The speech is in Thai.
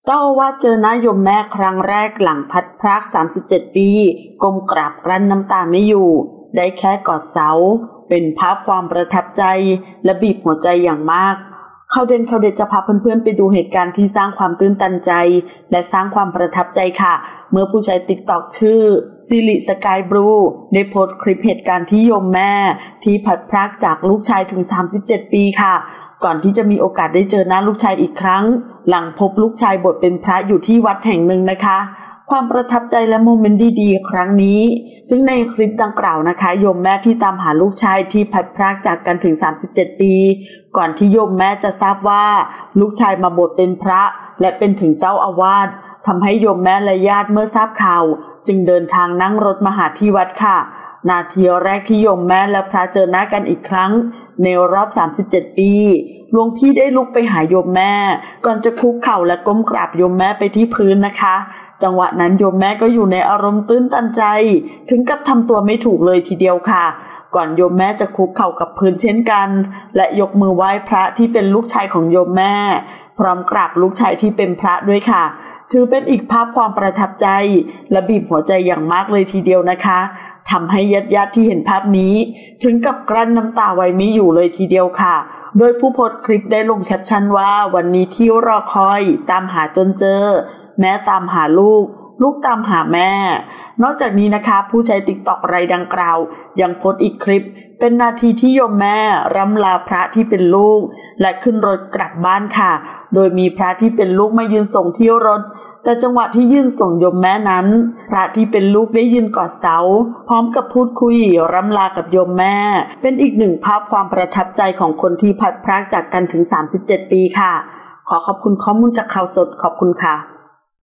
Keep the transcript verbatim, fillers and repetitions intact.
เจ้าอาวาสเจอหน้าโยมแม่ครั้งแรกหลังพัดพรากสามสิบเจ็ดปีก้มกราบกลั้นน้ำตาไม่อยู่ได้แค่กอดเสาเป็นภาพความประทับใจและบีบหัวใจอย่างมากข่าวเด่นข่าวเด็ดจะพาเพื่อนๆไปดูเหตุการณ์ที่สร้างความตื้นตันใจและสร้างความประทับใจค่ะเมื่อผู้ใช้ ติ๊กต็อก ชื่อซิริสกายบลูได้โพสต์คลิปเหตุการณ์ที่โยมแม่ที่พัดพรากจากลูกชายถึงสามสิบเจ็ดปีค่ะก่อนที่จะมีโอกาสได้เจอหน้าลูกชายอีกครั้งหลังพบลูกชายบวชเป็นพระอยู่ที่วัดแห่งหนึ่งนะคะความประทับใจและโมเมนต์ดีๆครั้งนี้ซึ่งในคลิปดังกล่าวนะคะโยมแม่ที่ตามหาลูกชายที่พัดพรากจากกันถึงสามสิบเจ็ดปีก่อนที่โยมแม่จะทราบว่าลูกชายมาบวชเป็นพระและเป็นถึงเจ้าอาวาสทำให้โยมแม่และญาติเมื่อทราบข่าวจึงเดินทางนั่งรถมาหาที่วัดค่ะนาทีแรกที่โยมแม่และพระเจอหน้ากันอีกครั้งในรอบสามสิบเจ็ดปีหลวงพี่ได้ลุกไปหาโยมแม่ก่อนจะคุกเข่าและก้มกราบโยมแม่ไปที่พื้นนะคะจังหวะนั้นโยมแม่ก็อยู่ในอารมณ์ตื้นตันใจถึงกับทำตัวไม่ถูกเลยทีเดียวค่ะก่อนโยมแม่จะคุกเข่ากับพื้นเช่นกันและยกมือไหว้พระที่เป็นลูกชายของโยมแม่พร้อมกราบลูกชายที่เป็นพระด้วยค่ะถือเป็นอีกภาพความประทับใจและบีบหัวใจอย่างมากเลยทีเดียวนะคะทำให้ญาติๆที่เห็นภาพนี้ถึงกับกลั้นน้ำตาไว้ไม่อยู่เลยทีเดียวค่ะโดยผู้โพสต์คลิปได้ลงแคปชั่นว่าวันนี้ที่รอคอยตามหาจนเจอแม่ตามหาลูกลูกตามหาแม่นอกจากนี้นะคะผู้ใช้ ติ๊กต็อก รายดังกล่าวยังโพสต์อีกคลิปเป็นนาทีที่โยมแม่ร่ำลาพระที่เป็นลูกและขึ้นรถกลับบ้านค่ะโดยมีพระที่เป็นลูกมายืนส่งที่รถแต่จังหวะที่ยื่นส่งโยมแม่นั้นพระที่เป็นลูกได้ยืนกอดเสาพร้อมกับพูดคุยร่ำลากับโยมแม่เป็นอีกหนึ่งภาพความประทับใจของคนที่พัดพรากจากกันถึงสามสิบเจ็ดปีค่ะขอขอบคุณข้อมูลจากข่าวสดขอบคุณค่ะ